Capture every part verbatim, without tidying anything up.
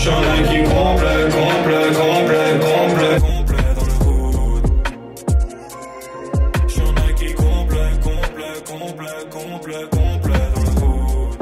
J'suis un mec qui complet, complet, complet, complet, complet dans le hood. J'suis un mec qui complet, complet, complet, complet, complet dans le hood.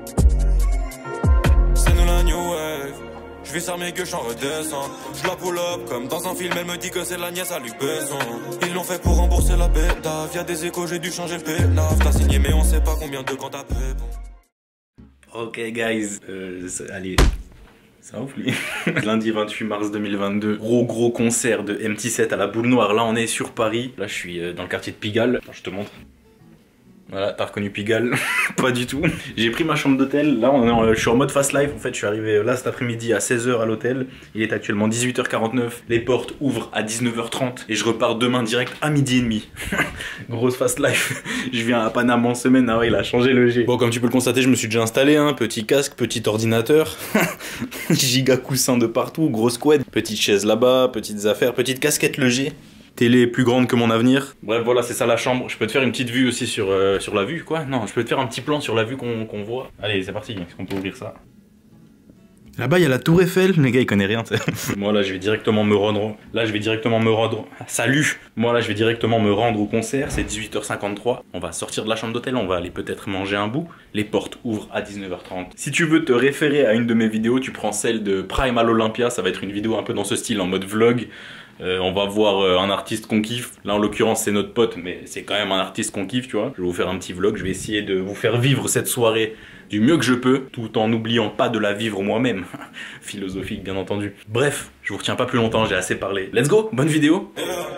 C'est nous la new wave. J'vis ça mes gueux, j'en redescends. J'la pull up comme dans un film, elle me dit que c'est la nièce à Luc Besson. Ils l'ont fait pour rembourser la bêta. Via des échos, j'ai dû changer le pénaf. T'as signé mais on sait pas combien de quand t'as payé. Ok guys, euh, allez, ça ouf lui. Lundi vingt-huit mars deux mille vingt-deux, gros gros concert de M T sept à la Boule Noire. Là on est sur Paris, là je suis dans le quartier de Pigalle. Attends, je te montre. Voilà, t'as reconnu Pigalle? Pas du tout. J'ai pris ma chambre d'hôtel, là on est en, je suis en mode fast life en fait, je suis arrivé là cet après-midi à seize heures à l'hôtel. Il est actuellement dix-huit heures quarante-neuf, les portes ouvrent à dix-neuf heures trente et je repars demain direct à midi et demi. Grosse fast life. Je viens à Paname en semaine, ah ouais il a changé le G. Bon comme tu peux le constater je me suis déjà installé, hein. Petit casque, petit ordinateur, giga coussin de partout, grosse couette, petite chaise là-bas, petites affaires, petite casquette le G. Télé plus grande que mon avenir. Bref, voilà, c'est ça la chambre. Je peux te faire une petite vue aussi sur, euh, sur la vue, quoi. Non, je peux te faire un petit plan sur la vue qu'on qu'on voit. Allez, c'est parti. Est-ce qu'on peut ouvrir ça? Là-bas, il y a la Tour Eiffel. Les gars, ils connaissent rien, t'sais. Moi, là, je vais directement me rendre... Là, je vais directement me rendre... Salut. Moi, là, je vais directement me rendre au concert. C'est dix-huit heures cinquante-trois. On va sortir de la chambre d'hôtel. On va aller peut-être manger un bout. Les portes ouvrent à dix-neuf heures trente. Si tu veux te référer à une de mes vidéos, tu prends celle de Prime à l'Olympia. Ça va être une vidéo un peu dans ce style, en mode vlog. Euh, on va voir euh, un artiste qu'on kiffe. Là en l'occurrence c'est notre pote, mais c'est quand même un artiste qu'on kiffe, tu vois. Je vais vous faire un petit vlog, je vais essayer de vous faire vivre cette soirée du mieux que je peux, tout en n'oubliant pas de la vivre moi-même. Philosophique bien entendu. Bref, je vous retiens pas plus longtemps, j'ai assez parlé. Let's go, bonne vidéo.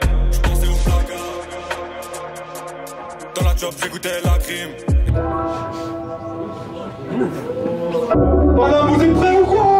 Dans la job j'écoutais la crime. Madame, vous êtes prêts ou quoi?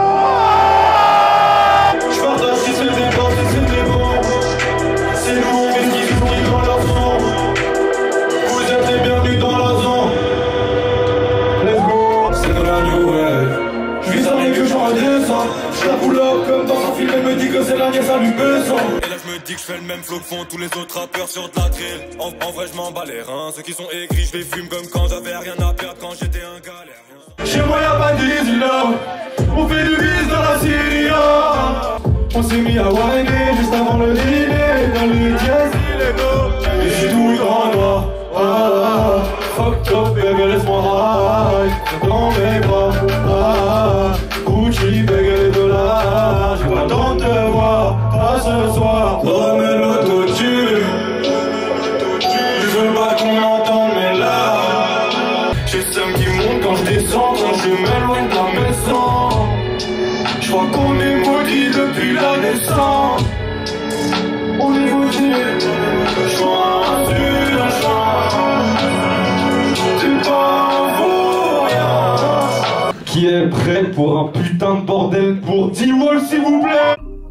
Je partage si c'est des blancs, si c'est des bons. C'est nous, on fait ce qu'ils font dans leur son. Vous êtes les bienvenus dans la zone. Let's go, c'est de la new wave. Je vis avec que j'en redescends. Je la pull up comme dans un film, elle me dit que c'est la nièce à Luc Besson. Et là je me dis que je fais le même flow que font tous les autres rappeurs sur de la drill. En, en vrai je m'en bats les reins, ceux qui sont aigris je les fume comme quand j'avais rien à perdre quand j'étais un galère. Chez moi y'a pas d'easy love, on fait du bis dans la Syrie. On s'est mis à whiner juste avant le dîner. Dans le jazz il est beau, et j'suis tout grand noir. Ah, ah, fuck up baby laisse-moi ride dans mes bras. Ah, Gucci baby les dollars. J'ai pas le temps de te voir, pas ce soir. Remets l'autotune, je veux pas qu'on entende mes larmes. J'ai le seum qui monte quand je descends, quand je m'éloigne de la maison. Je crois qu'on est maudit depuis la naissance. On est maudit. Je suis un sud, un champ. C'est pas un vaurien. Qui est prêt pour un putain de bordel pour D-Wall s'il vous plaît?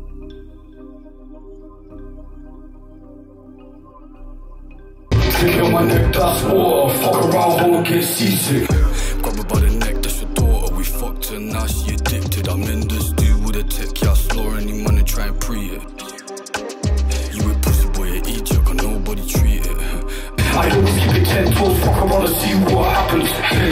Take on my neck, that's water. Fuck around, won't get seasick. Grab her by the neck, that's your daughter. We fucked her, now she addicted. I'm in this dude with a tech, yeah, I slow any money, try and pre it. You a pussy boy, you eat you, can nobody treat it. I don't keep it ten toes, fuck around and see what happens.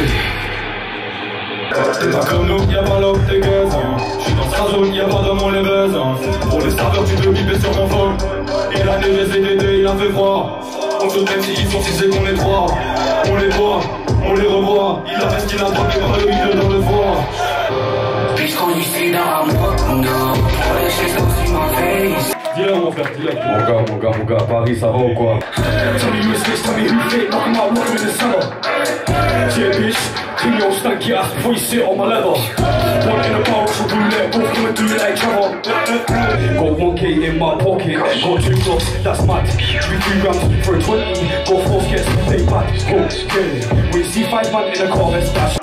T'es pas comme nous, y'a pas l'homme des gaz. J'suis dans sa zone, y'a pas de mon les buzz. Pour les serveurs, tu peux biper sur mon phone. Et la neige, c'est l'été, il a fait froid. On saute même si ils sont six et qu'on est trois. On les voit, on les revoit. Il a fait ce qu'il a droppé par le milieu dans le froid. Bitch, quand you see that I'm walking down, all that shit don't see my face. Dis-le mon frère, dis-le. Mon gars, mon gars, mon gars, Paris, ça va ou quoi? Tell me you switch, tell me who fit, knock him out, walk him in the cellar. Yeah, bitch, clean your stanky ass before you sit on my leather. One in a bar, Russian roulette, both gonna do it like Trevor. Got one K in my pocket, got two blocks, that's mad. Three three grams for a twenty, go force, get some take back. Go, get it. When you see five man in a car, let's dash.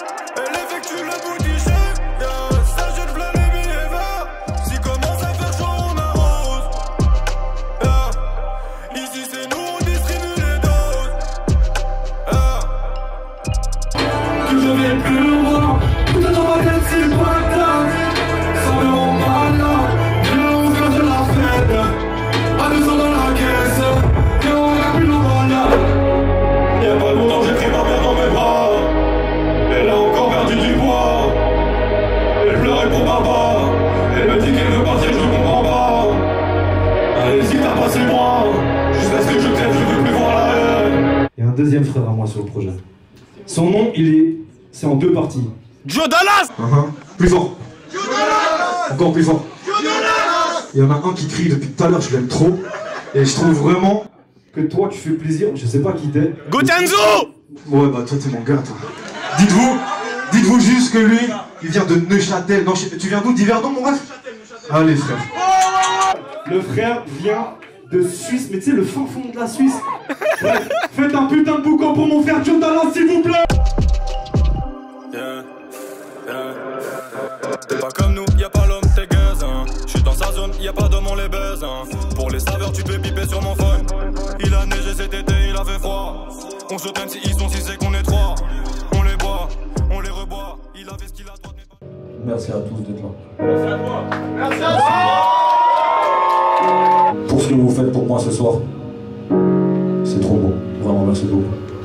Y'a pas longtemps j'ai pris ma mère dans mes bras. Et là deuxième frère à moi sur le projet. Son nom, il est... c'est en deux parties. Joe Dallas. Uh-huh. Plus fort. Joe Dallas. Encore plus fort. Joe Dallas. Il y en a un qui crie depuis tout à l'heure, je l'aime trop. Et je trouve vraiment que toi, tu fais plaisir. Je sais pas qui t'es. Gotenzo. Ouais, bah toi, t'es mon gars, toi. Dites-vous, dites-vous juste que lui, il vient de Neuchâtel. Non, tu viens d'où? d'Yverdon, mon ref? Allez, frère. Le frère vient de Suisse, mais tu sais, le fin fond de la Suisse. Bref, faites un putain de boucan pour mon frère Joe Dallas, s'il vous plaît. Yeah, yeah. T'es pas comme nous, y'a pas l'homme, t'es gaze, hein. J'suis dans sa zone, y'a pas d'homme, on les baise, hein. Pour les saveurs, tu peux biper sur mon phone. Il a neigé cet été, il a fait froid. On se t'aime si ils sont si c'est qu'on est trois. On les boit, on les reboit. Il avait ce qu'il a droit de... Merci à tous d'être là. Merci à toi. Merci à toi. Pour ce que vous faites pour moi ce soir, c'est trop beau. Vraiment, merci beaucoup.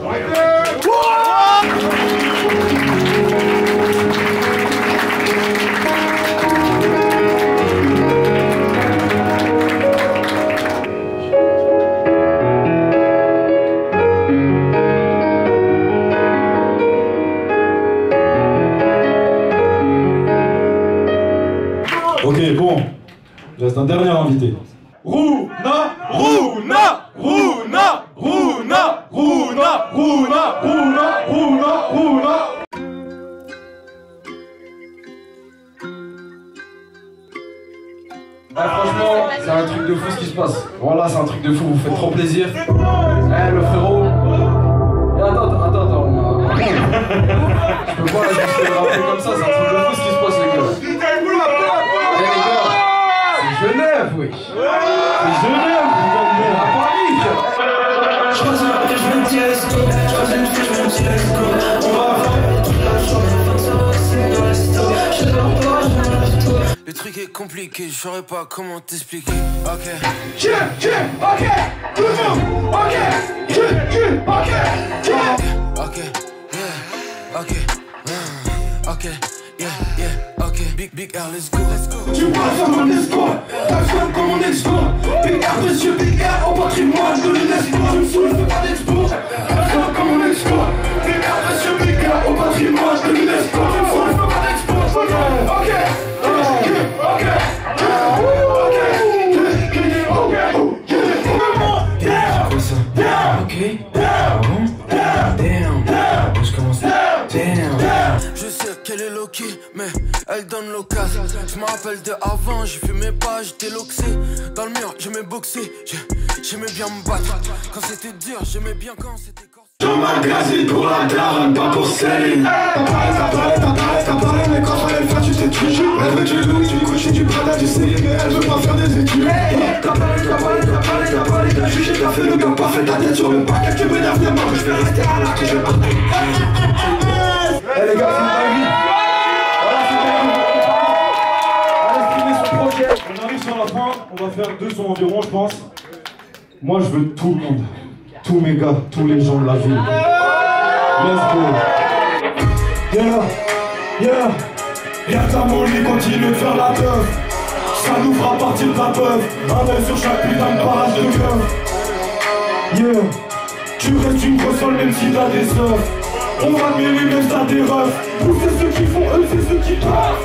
Ok, bon. Il reste un dernier invité. Rouna, Rouna, Rouna, Rouna, Rouna, Rouna, Rouna, Rouna, Rouna. Ah, franchement, c'est un truc de fou ce qui se passe. Voilà, c'est un truc de fou, vous faites trop plaisir. Eh, le frérot. Eh, attends, attends, attends. On a... Je peux pas juste le rappeler comme ça, c'est un truc de fou ce qui se passe, les gars. Eh, les gars, c'est Genève, oui. C'est Genève, vous comprenez, à Paris. Je crois que je me dis let's go. Je crois que je me dis let's go. On va faire toute la journée, fin de soirée, c'est dans les stores. Je dors pas, je me lève tôt. Le truc est compliqué, je saurais pas comment t'expliquer. Ok. Yeah, yeah, ok. Tout le monde. Ok. Yeah, yeah, ok. Yeah. Ok, yeah, ok. Mm, ok, yeah, yeah, ok. Big, big R, let's go. Let's go. Tu passes sur mon espoir, t'as comme mon espoir. Big R, monsieur Big R, au patrimoine de l'UNESCO. Je me souffle pas d'expo, t'as comme mon espoir. Big R, monsieur Big R, au patrimoine de l'UNESCO. Je me souffle pas d'expo. Ok, ok, ok, je sais qu'elle est loquée, mais elle donne l'occasion. Je me rappelle de avant, j'ai fumé pas, j'étais loxé. Dans le mur, j'aimais boxer, j'aimais bien me battre. Quand c'était dur, j'aimais bien quand c'était corse. Je m'agazine pour la daronne, pas pour Céline. T'as parlé, t'as parlé, t'as parlé, t'as parlé, mais quand fallait le faire, tu t'es tué. Elle veut du loup, du coucher, du Prada, du Céline, mais elle veut pas faire des études. T'as parlé, t'as parlé, t'as parlé, t'as parlé, t'as jugé, t'as fait le gars parfait, ta tête sur le parquet, tu m'énerves bien, moi je vais rester à l'art que je vais partir. Eh les gars, c'est une dinguerie. Voilà, c'est une dinguerie. Allez, streamer son projet. On arrive sur la fin, on va faire deux sons environ, je pense. Moi, je veux tout le monde. Tous mes gars, tous les gens de la ville. Let's go. Yeah, yeah. Rien qu'à mon lit, continue de faire la teuf. Ça nous fera partir de la peuf. Un œil sur chaque putain de barrage de keuf. Yeah. Tu restes une console même si t'as des seufs. On va te mêler même si t'as des refs. Nous c'est ceux qui font, eux c'est ceux qui doivent.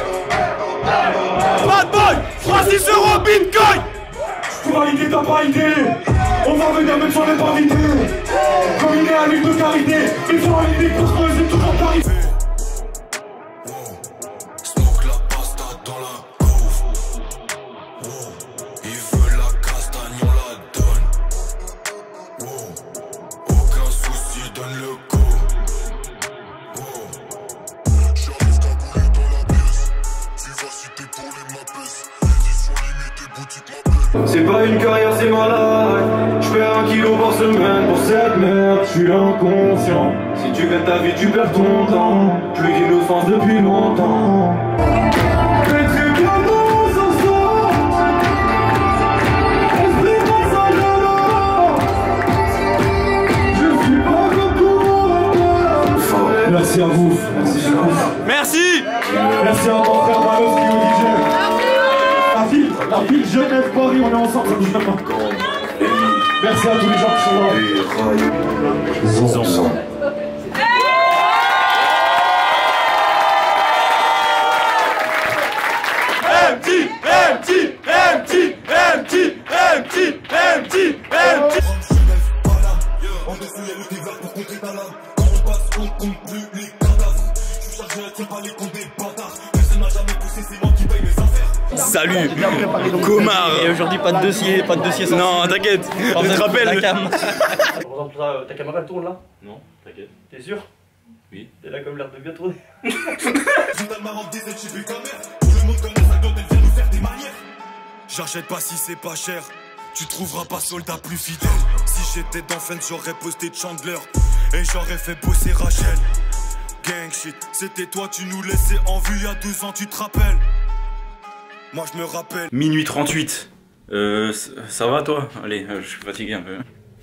Bad boy, Francis Euro Bitcoin. Pour valider t'as pas idée. On va venir même sans être invité. Comme il est à l'huile de carité. Il faut valider pour se poser toujours tarif. Smoke la pasta dans la couve. Wow. Il veut la castagne, on la donne. Wow. Aucun souci, donne le coup. Wow. J'arrive cagoulé dans la pièce. Vivacité pour les mapes. Édition limitée, boutique mapes. C'est pas une carrière, c'est malade. J'perds un kilo par semaine pour cette merde. J'suis inconscient. Si tu gagnes ta vie, tu perds ton temps. Plus d'innocence depuis longtemps. Très très bien dans ce soir. Esprit dans sa galère. Je suis pas comme toi. Merci à vous. Merci beaucoup. Merci. Merci à mon frère Malos qui est au D J. La ville, la ville Genève, Paris, on est ensemble, ça bouge même pas. Merci. merci à tous les gens qui sont là. Zon. Zon. Empty, empty, empty, empty, empty, empty, empty. En dessous y'a le divers pour contrer ta lame. Quand on passe, on compte plus les cadavres. Je suis chargé, attire pas les comptes des bâtards. Personne n'a jamais poussé, c'est moi qui paye mes affaires. Salut, Comar. Et aujourd'hui pas de dossier, pas de dossier sorti. Non, t'inquiète, je te rappelle. La cam. Par exemple, ça, ta caméra elle tourne là? Non, t'inquiète. T'es sûr? Oui. Elle a comme l'air de bien tourner. J'achète pas si c'est pas cher. Tu trouveras pas soldat plus fidèle. Si j'étais dans Fence, j'aurais posté Chandler et j'aurais fait bosser Rachel. Gang shit, c'était toi, tu nous laissais en vue il y a deux ans, tu te rappelles? Moi je me rappelle. Minuit trente-huit. Euh, ça va toi? Allez, euh, je suis fatigué un peu.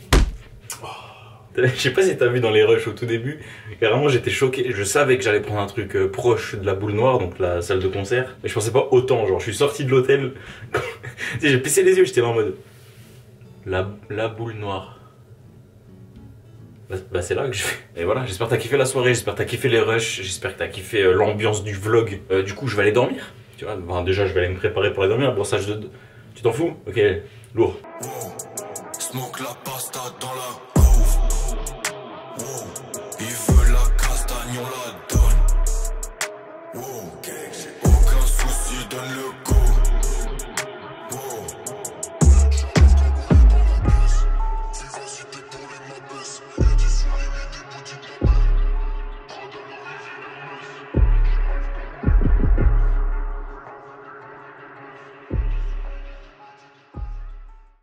Je sais pas si t'as vu dans les rushs au tout début, carrément j'étais choqué, je savais que j'allais prendre un truc euh, proche de la boule noire, donc la salle de concert, mais je pensais pas autant, genre je suis sorti de l'hôtel, tu sais j'ai plissé les yeux, j'étais là en mode, la, la boule noire, bah, bah c'est là que je fais, et voilà, j'espère que t'as kiffé la soirée, j'espère que t'as kiffé les rushs, j'espère que t'as kiffé euh, l'ambiance du vlog, euh, du coup je vais aller dormir, tu vois, enfin, déjà je vais aller me préparer pour aller dormir, bon ça je... Tu t'en fous? Ok, lourd. Wow. Smoke la pasta dans la...